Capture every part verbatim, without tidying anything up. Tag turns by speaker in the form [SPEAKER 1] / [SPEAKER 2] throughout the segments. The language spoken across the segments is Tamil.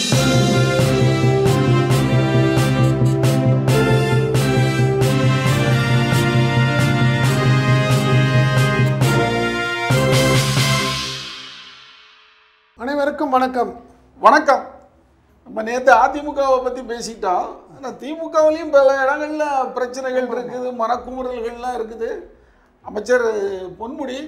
[SPEAKER 1] அனைவருக்கும் வணக்கம்.
[SPEAKER 2] வணக்கம். நம்ம நேற்று அதிமுகவை பற்றி பேசிட்டோம். ஆனால் திமுகவிலையும் பல இடங்களில் பிரச்சனைகள் இருக்குது, மனக்குமுறல்கள்லாம் இருக்குது. அமைச்சர் பொன்முடி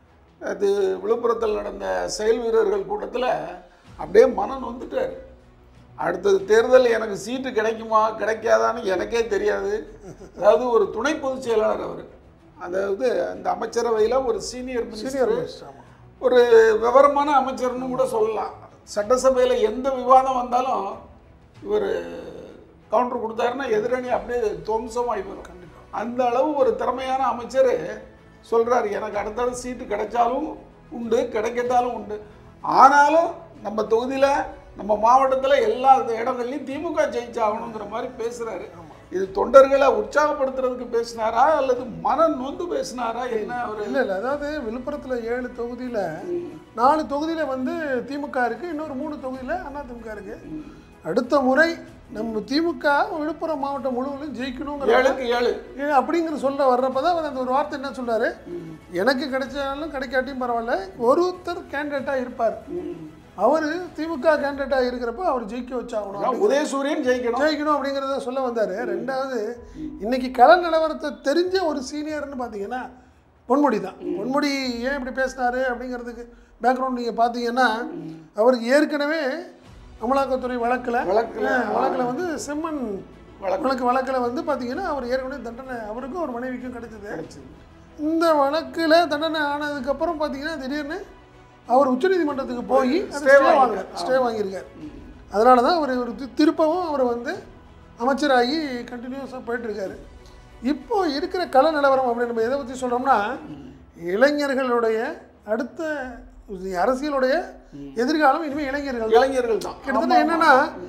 [SPEAKER 2] அது விழுப்புரத்தில் நடந்த செயல் வீரர்கள் கூட்டத்தில் அப்படியே மனம் நொந்துட்டார். அடுத்தது தேர்தல் எனக்கு சீட்டு கிடைக்குமா கிடைக்காதான்னு எனக்கே தெரியாது. அதாவது ஒரு துணை பொதுச் செயலாளர் அவர், அதாவது அந்த அமைச்சரவையில் ஒரு சீனியர் மினிஸ்டர், ஒரு விவரமான அமைச்சர்னு கூட சொல்லலாம். சட்டசபையில் எந்த விவாதம் வந்தாலும் இவர் கவுண்டர் கொடுத்தாருன்னா எதிரணி அப்படியே துவம்சமாகி வரும். கண்டிப்பாக அந்த அளவு ஒரு திறமையான அமைச்சர் சொல்கிறார், எனக்கு அடுத்தடுத்து சீட்டு கிடைச்சாலும் உண்டு கிடைக்கட்டாலும் உண்டு, ஆனாலும் நம்ம தொகுதியில் நம்ம மாவட்டத்தில் எல்லா இடங்கள்லையும் திமுக ஜெயிச்சாகணுங்கிற மாதிரி பேசுகிறாரு. இது தொண்டர்களை உற்சாகப்படுத்துறதுக்கு பேசினாரா அல்லது மன நொந்து பேசினாரா என்ன? அவர்
[SPEAKER 1] இல்லை இல்லை அதாவது விழுப்புரத்தில் ஏழு தொகுதியில் நாலு தொகுதியில் வந்து திமுக இருக்குது, இன்னொரு மூணு தொகுதியில் அதிமுக இருக்குது. அடுத்த முறை நம்ம திமுக விழுப்புரம் மாவட்டம் முழுவதும் ஜெயிக்கணுங்கிற
[SPEAKER 2] ஏழுக்கு ஏழு
[SPEAKER 1] அப்படிங்கிற சொல்ல வர்றப்ப தான் அவர் அந்த ஒரு வார்த்தை என்ன சொல்கிறாரு, எனக்கு கிடைச்சாலும் கிடைக்காட்டியும் பரவாயில்ல, ஒருத்தர் கேண்டிடேட்டாக இருப்பார், அவர் திமுக கேண்டிடேட்டாக இருக்கிறப்ப அவர் ஜெயிக்க வச்சாகணும்,
[SPEAKER 2] உதயசூரியன் ஜெயிக்கணும்
[SPEAKER 1] ஜெயிக்கணும் அப்படிங்கிறத சொல்ல வந்தார். ரெண்டாவது, இன்னைக்கு கள நிலவரத்தை தெரிஞ்ச ஒரு சீனியர்னு பார்த்தீங்கன்னா பொன்முடி தான். பொன்முடி ஏன் இப்படி பேசினாரு அப்படிங்கிறதுக்கு பேக்ரவுண்ட் நீங்கள் பார்த்தீங்கன்னா, அவருக்கு ஏற்கனவே அமலாக்கத்துறை வழக்கில்
[SPEAKER 2] வழக்கில்
[SPEAKER 1] வழக்கில் வந்து செம்மண் வழக்கு வழக்கில் வந்து பார்த்தீங்கன்னா அவர் ஏற்கனவே தண்டனை அவருக்கும் ஒரு மனைவிக்கும் கிடைச்சது. இந்த வழக்கில் தண்டனை ஆனதுக்கப்புறம் பார்த்தீங்கன்னா திடீர்னு அவர் உச்சநீதிமன்றத்துக்கு போய் ஸ்டே வாங்க ஸ்டே வாங்கியிருக்கார். அதனால தான் அவர் ஒரு திருப்பவும் அவர் வந்து அமைச்சராகி கண்டினியூஸாக போயிட்டுருக்காரு. இப்போது இருக்கிற கள நிலவரம் அப்படின்னு நம்ம எதை பற்றி சொல்கிறோம்னா, இளைஞர்களுடைய அடுத்த அரசியலுடைய எதிர்காலம் இனிமேல் இளைஞர்கள்
[SPEAKER 2] இளைஞர்கள் தான்.
[SPEAKER 1] கிட்டத்தட்ட என்னென்னா,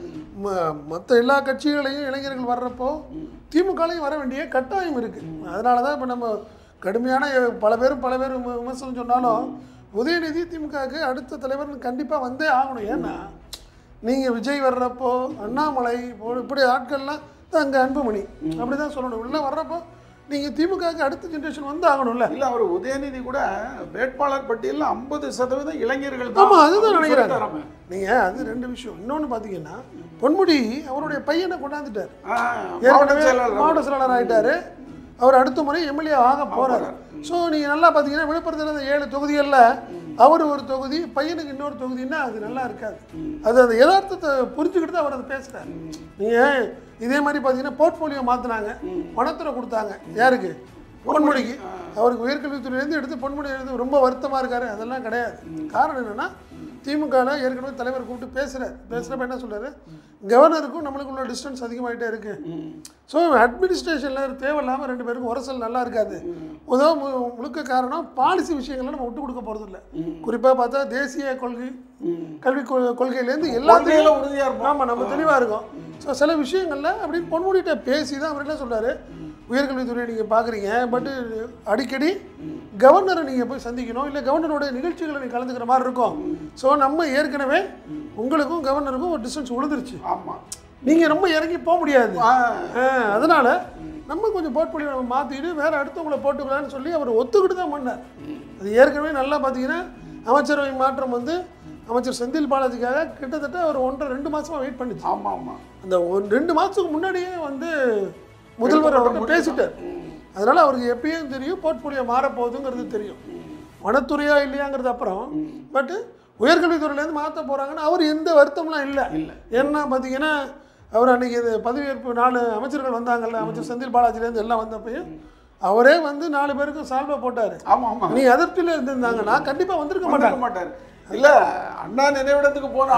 [SPEAKER 1] மற்ற எல்லா கட்சிகளையும் இளைஞர்கள் வர்றப்போ திமுகலையும் வர வேண்டிய கட்டாயம் இருக்குது. அதனால தான் இப்போ நம்ம கடுமையான பல பேரும் பல பேரும் விமர்சனம் சொன்னாலும் உதயநிதி திமுகவுக்கு அடுத்த தலைவர் கண்டிப்பாக வந்தே ஆகணும். ஏன்னா நீங்கள் விஜய் வர்றப்போ அண்ணாமலை இப்படி ஆட்கள்லாம் தான் அங்கே அன்புமணி அப்படி தான் சொல்லணும். உள்ளே வர்றப்போ நீங்கள் திமுகவுக்கு அடுத்த ஜென்ரேஷன் வந்து ஆகணும்ல.
[SPEAKER 2] இல்லை, அவர் உதயநிதி கூட வேட்பாளர் பட்டியலில் ஐம்பது சதவீதம் இளைஞர்கள்.
[SPEAKER 1] ஆமாம், அதுதான் நினைக்கிறாங்க நீங்கள். அது ரெண்டு விஷயம். இன்னொன்று பார்த்தீங்கன்னா, பொன்முடி அவருடைய பையனை கொண்டாந்துட்டார், ஏற்கனவே மாவட்ட செயலாளர் ஆகிட்டார், அவர் அடுத்த முறை எம்எல்ஏ ஆக போகிறார். ஸோ நீங்கள் நல்லா பார்த்தீங்கன்னா விழுப்புரத்தில் இந்த ஏழு தொகுதிகளில் அவர் ஒரு தொகுதி, பையனுக்கு இன்னொரு தொகுதின்னா அது நல்லா இருக்காது. அது அந்த யதார்த்தத்தை புரிஞ்சுக்கிட்டு தான் அவர் அதை பேசுகிறார். நீங்கள் இதே மாதிரி பார்த்தீங்கன்னா போர்ட்ஃபோலியோ மாற்றினாங்க, பணத்துறை கொடுத்தாங்க யாருக்கு? பொன்முடிக்கு. அவருக்கு உயர்கல்வித்துறையிலேருந்து எடுத்து பொன்முடி எடுத்து ரொம்ப வருத்தமாக இருக்கார். அதெல்லாம் கிடையாது. காரணம் என்னென்னா, திமுகவில் ஏற்கனவே தலைவர் கூப்பிட்டு பேசுகிறார். பேசுகிறப்ப என்ன சொல்கிறாரு, கவர்னருக்கும் நம்மளுக்குள்ள டிஸ்டன்ஸ் அதிகமாகிட்டே இருக்குது. ஸோ அட்மினிஸ்ட்ரேஷனில் தேவையில்லாமல் ரெண்டு பேருக்கும் உரசல் நல்லா இருக்காது. முதல் முழுக்க காரணம் பாலிசி விஷயங்களை நம்ம விட்டு கொடுக்க போகிறது இல்லை. குறிப்பாக பார்த்தா தேசிய கொள்கை கல்வி கொள்கையிலேருந்து எல்லாத்தையும்
[SPEAKER 2] உறுதியாக இருக்கும்.
[SPEAKER 1] ஆமாம், நம்ம தெளிவாக இருக்கும். ஸோ சில விஷயங்களில் அப்படின்னு பொன்முடிகிட்ட பேசி தான் அவர் என்ன சொல்கிறாரு, உயர்கல்வித்துறையை நீங்கள் பார்க்குறீங்க, பட்டு அடிக்கடி கவர்னரை நீங்கள் போய் சந்திக்கணும், இல்லை கவர்னருடைய நிகழ்ச்சிகளை நீங்கள் கலந்துக்கிற மாதிரி இருக்கும். ஸோ நம்ம ஏற்கனவே உங்களுக்கும் கவர்னருக்கும் ஒரு டிஸ்டன்ஸ் விழுந்துருச்சு.
[SPEAKER 2] ஆமாம்,
[SPEAKER 1] நீங்கள் ரொம்ப இறங்கி போக முடியாது. அதனால் நம்ம கொஞ்சம் போர்ட்ஃபோலியோ நம்ம மாற்றிட்டு வேறு அடுத்தவங்களை போட்டுக்கலான்னு சொல்லி அவர் ஒத்துக்கிட்டு தான் பண்ணார். அது ஏற்கனவே நல்லா பார்த்தீங்கன்னா அமைச்சரவை மாற்றம் வந்து அமைச்சர் செந்தில் பாலாஜிக்காக கிட்டத்தட்ட ஒரு ஒன்றரை ரெண்டு மாதமாக வெயிட் பண்ணிச்சு.
[SPEAKER 2] ஆமாம் ஆமாம்,
[SPEAKER 1] அந்த ஒரு ரெண்டு மாதத்துக்கு முன்னாடியே வந்து முதல்வர் அவர்கிட்ட பேசிட்டார். அதனால் அவருக்கு எப்பயும் தெரியும் போர்ட்ஃபோலியோ மாறப்போகுதுங்கிறது தெரியும். வனத்துறையா இல்லையாங்கிறது அப்புறம். பட்டு உயர்கல்வித்துறையிலேருந்து மாற்ற போகிறாங்கன்னு அவர் எந்த வருத்தம்லாம் இல்லை இல்லை ஏன்னா பார்த்தீங்கன்னா, அவர் அன்றைக்கி இது பதவியேற்பு நாலு அமைச்சர்கள் வந்தாங்கல்ல, அமைச்சர் செந்தில் பாலாஜிலேருந்து எல்லாம் வந்தப்பையும் அவரே வந்து நாலு பேருக்கும் சால்வை போட்டார்.
[SPEAKER 2] ஆமாம் ஆமாம்,
[SPEAKER 1] நீ அதிருப்தியில் இருந்திருந்தாங்கன்னா கண்டிப்பாக வந்திருக்க மாட்டாங்க
[SPEAKER 2] மாட்டார் இல்லை, அண்ணா நினைவிடத்துக்கு போன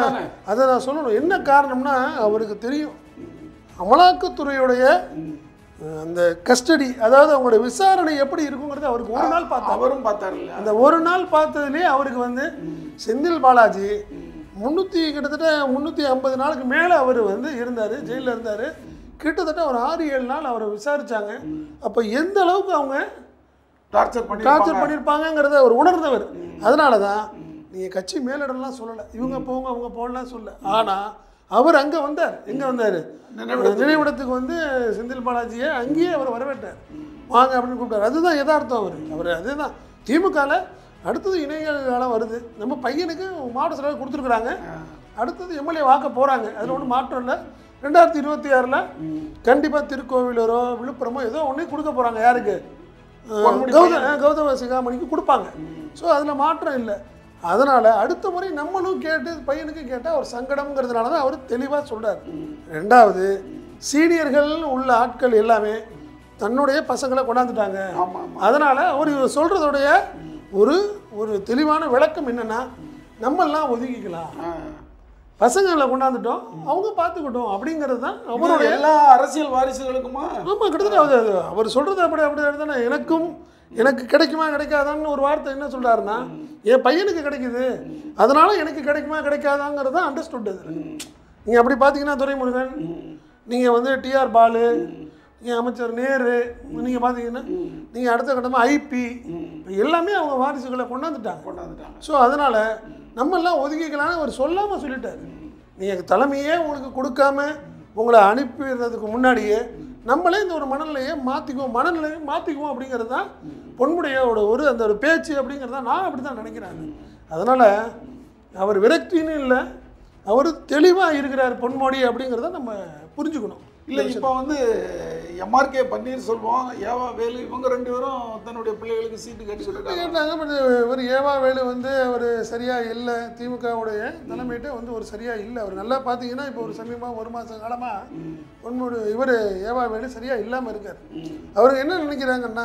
[SPEAKER 1] அதை நான் சொல்லணும். என்ன காரணம்னா, அவருக்கு தெரியும் அமலாக்கத்துறையுடைய அந்த கஸ்டடி, அதாவது அவங்களுடைய விசாரணை எப்படி இருக்குங்கிறது அவருக்கு ஒரு நாள் பார்த்தா
[SPEAKER 2] அவரும் பார்த்தாரு.
[SPEAKER 1] அந்த ஒரு நாள் பார்த்ததுலேயே அவருக்கு வந்து செந்தில் பாலாஜி முந்நூற்றி கிட்டத்தட்ட முந்நூற்றி ஐம்பது நாளுக்கு மேலே அவர் வந்து இருந்தார், ஜெயிலில் இருந்தார். கிட்டத்தட்ட ஒரு ஆறு ஏழு நாள் அவரை விசாரித்தாங்க. அப்போ எந்த அளவுக்கு அவங்க
[SPEAKER 2] டார்ச்சர் பண்ணி
[SPEAKER 1] டார்ச்சர் பண்ணியிருப்பாங்கங்கிறத அவர் உணர்ந்தவர். அதனால தான் நீங்கள் கட்சி மேலிடம்லாம் சொல்லலை, இவங்க போங்க அவங்க போகலாம் சொல்ல. ஆனால் அவர் அங்கே வந்தார். எங்கே வந்தார்? நினைவிடத்துக்கு வந்து செந்தில் பாலாஜியை அங்கேயே அவர் வரவேற்றார். வாங்க அப்படின்னு கூப்பிட்டார். அதுதான் யதார்த்தம். அவர் அவர் அதுதான் திமுகவில் அடுத்தது இணையல் காலம் வருது. நம்ம பையனுக்கு மாவட்ட செயலாளர் கொடுத்துருக்குறாங்க, அடுத்தது எம்எல்ஏ வாக்க போகிறாங்க. அதில் ஒன்றும் மாற்றம் இல்லை. ரெண்டாயிரத்தி இருபத்தி ஆறில் கண்டிப்பாக திருக்கோவிலூரோ விழுப்புரமோ ஏதோ ஒன்றே கொடுக்க போகிறாங்க. யாருக்கு? கௌதம கௌதம சிகாமணிக்கு கொடுப்பாங்க. ஸோ அதில் மாற்றம் இல்லை. அதனால் அடுத்த முறை நம்மளும் கேட்டு பையனுக்கு கேட்டால் ஒரு சங்கடம்ங்கிறதுனால தான் அவர் தெளிவாக சொல்கிறார். ரெண்டாவது, சீனியர்கள் உள்ள ஆட்கள் எல்லாமே தன்னுடைய பசங்களை கொண்டாந்துட்டாங்க. அதனால் அவர் சொல்கிறதுடைய ஒரு ஒரு தெளிவான விளக்கம் என்னென்னா, நம்மெல்லாம் ஒதுக்கிக்கலாம், பசங்களை கொண்டாந்துட்டோம், அவங்க பார்த்துக்கிட்டோம் அப்படிங்கிறது தான் அவருடைய
[SPEAKER 2] எல்லா அரசியல் வாரிசுகளுக்குமா.
[SPEAKER 1] ஆமாம், கிட்டத்தட்ட அவர் சொல்கிறது அப்படி அப்படி தானே. எனக்கும் எனக்கு கிடைக்குமா கிடைக்காதான்னு ஒரு வார்த்தை என்ன சொல்கிறாருன்னா, என் பையனுக்கு கிடைக்குது அதனால் எனக்கு கிடைக்குமா கிடைக்காதாங்கிறது தான் அண்டர்ஸ்டுட். அது நீங்கள் அப்படி பார்த்தீங்கன்னா துரைமுருகன், நீங்கள் வந்து டிஆர் பாலு, நீங்கள் அமைச்சர் நேரு, நீங்கள் பார்த்தீங்கன்னா நீங்கள் அடுத்த கட்டமாக ஐபி எல்லாமே அவங்க வாரிசுகளை கொண்டாந்துட்டாங்க கொண்டாந்துட்டாங்க ஸோ அதனால் நம்மெல்லாம் ஒதுக்கிக்கலான்னு அவர் சொல்லாமல் சொல்லிட்டார். நீங்கள் தலைமையே உங்களுக்கு கொடுக்காம உங்களை அனுப்பிடுறதுக்கு முன்னாடியே நம்மளே இந்த ஒரு மனநிலையை மாற்றிக்குவோம் மனநிலையை மாற்றிக்குவோம் அப்படிங்கிறது தான் பொன்முடியோட ஒரு அந்த ஒரு பேச்சு அப்படிங்கிறது தான் நான் அப்படி தான் நினைக்கிறேன். அதனால் அவர் விரக்தின்னு இல்லை, அவர் தெளிவாக இருக்கிறார் பொன்முடி அப்படிங்கிறத நம்ம புரிஞ்சுக்கணும்.
[SPEAKER 2] இல்லை, இப்போ வந்து எம்ஆர்கே பன்னீர்செல்வம், ஏவா வேலு இவங்க ரெண்டு பேரும் தன்னுடைய பிள்ளைகளுக்கு சீட்டு கட்டிக்கிட்டு
[SPEAKER 1] கேட்டாங்க. பட் ஒரு ஏவா வேலு வந்து அவர் சரியாக இல்லை, திமுகவுடைய தலைமையிட்ட வந்து ஒரு சரியாக இல்லை. அவர் நல்லா பார்த்தீங்கன்னா இப்போ ஒரு சமீபமாக ஒரு மாத காலமாக பொன்முடி இவர் ஏவா வேலு சரியாக இல்லாமல் இருக்கார். அவர் என்ன நினைக்கிறாங்கன்னா,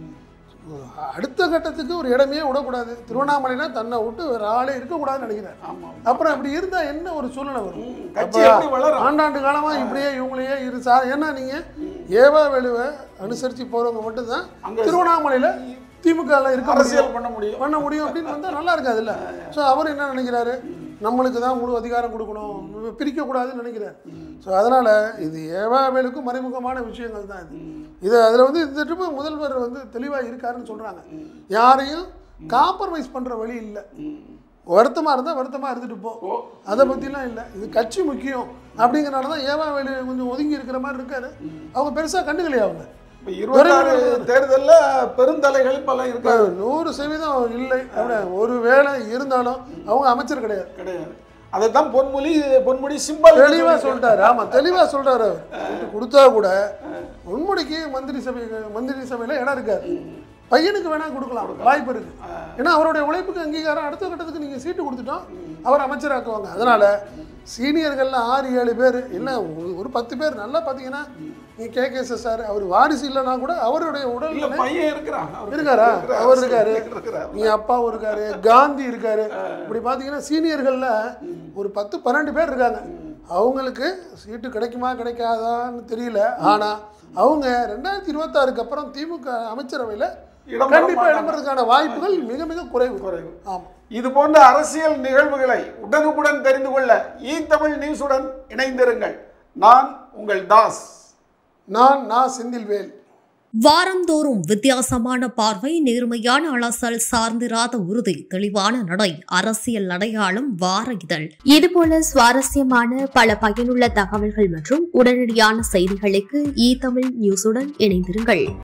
[SPEAKER 1] அடுத்த கட்டத்துக்கு ஒரு இடமே விடக்கூடாது, திருவண்ணாமலைனா தன்னை விட்டு வேறு ஆளே இருக்கக்கூடாதுன்னு நினைக்கிறார். அப்புறம் அப்படி இருந்தால் என்ன ஒரு சூழ்நிலை வரும்? ஆண்டாண்டு காலமாக இப்படியே இவங்களையே இரு சா ஏன்னா நீங்கள் ஏவா வேலுவை அனுசரித்து போகிறவங்க மட்டும்தான் திருவண்ணாமலையில் திமுகவில் இருக்க
[SPEAKER 2] அரசியல் பண்ண முடியும்
[SPEAKER 1] பண்ண முடியும் அப்படின்னு வந்தால் நல்லா இருக்காது இல்லை. ஸோ அவர் என்ன நினைக்கிறாரு, நம்மளுக்கு தான் முழு அதிகாரம் கொடுக்கணும், பிரிக்கக்கூடாதுன்னு நினைக்கிறார். ஸோ அதனால் இது ஏவா வேலுக்கும் மறைமுகமான விஷயங்கள் தான் இது. இது அதில் வந்து இந்த ட்ரிப்பு முதல்வர் வந்து தெளிவாக இருக்காருன்னு சொல்கிறாங்க. யாரையும் காம்ப்ரமைஸ் பண்ணுற வழி இல்லை. வருத்தமாக இருந்தால் வருத்தமாக இருந்துட்டு போ, அதை பற்றிலாம் இல்லை. இது கட்சி முக்கியம் அப்படிங்கிறனால தான் ஏவா வேலு கொஞ்சம் ஒதுங்கி இருக்கிற மாதிரி இருக்காரு. அவங்க பெருசாக கண்டுக்கலையே. அவங்க
[SPEAKER 2] இருபத்தாறு தேர்தலில் பெருந்தலைகள் பல இருக்காரு,
[SPEAKER 1] நூறு சதவீதம் இல்லை. அப்படி ஒரு வேலை இருந்தாலும் அவங்க அமைச்சர் கிடையாது
[SPEAKER 2] கிடையாது அதைத்தான் பொன்முடி பொன்முடி சிம்பிள்
[SPEAKER 1] தெளிவாக சொல்லிட்டாரு. ஆமாம், தெளிவாக சொல்லிட்டாரு. அவர் கொடுத்தா கூட பொன்முடிக்கு மந்திரி சபை மந்திரி சபையில் இடம் இருக்காது. பையனுக்கு வேணா கொடுக்கலாம், வாய்ப்பு இருக்கு. ஏன்னா அவருடைய உழைப்புக்கு அங்கீகாரம் அடுத்த கட்டத்துக்கு நீங்கள் சீட்டு கொடுத்துட்டோம், அவர் அமைச்சராக்குவாங்க. அதனால் சீனியர்கள்ல ஆறு ஏழு பேர் இல்லை, ஒரு பத்து பேர் நல்லா பார்த்தீங்கன்னா நீ கே கே எஸ் சார், அவர் வாரிசு இல்லைன்னா கூட அவருடைய உடல் இருக்காரா, அவர் இருக்காரு, நீ அப்பாவும் இருக்காரு, காந்தி இருக்காரு. இப்படி பார்த்தீங்கன்னா சீனியர்களில் ஒரு பத்து பன்னெண்டு பேர் இருக்காங்க. அவங்களுக்கு சீட்டு கிடைக்குமா கிடைக்காதான்னு தெரியல. ஆனால் அவங்க ரெண்டாயிரத்தி இருபத்தாறுக்கு அப்புறம் திமுக அமைச்சரவையில் கண்டிப்பாக இடம்பெறதுக்கான வாய்ப்புகள் மிக மிக குறைவு குறைவு ஆமாம்.
[SPEAKER 2] இது போன்ற அரசியல் நிகழ்வுகளை உடனுக்குடன் தெரிந்து கொள்ள ஈ தமிழ் நியூஸுடன் இணைந்திருங்கள். நான் உங்கள் தாஸ்.
[SPEAKER 1] நான் நான் செந்தில்வேல்.
[SPEAKER 3] வாரந்தோறும் வித்தியாசமான பார்வை, நேர்மையான அலசல், சார்ந்திராத உறுதி, தெளிவான நடை, அரசியல் அடையாளம் வார இதழ். இதுபோல சுவாரஸ்யமான பல பயனுள்ள தகவல்கள் மற்றும் உடனடியான செய்திகளுக்கு ஈ தமிழ் நியூஸுடன் இணைந்திருங்கள்.